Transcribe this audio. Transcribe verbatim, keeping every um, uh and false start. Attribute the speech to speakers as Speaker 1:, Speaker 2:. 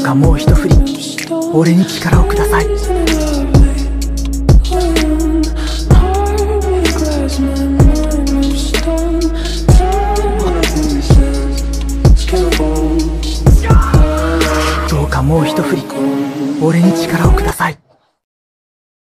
Speaker 1: かもう一振り俺に力をください。どうかもう一振り俺に力をください。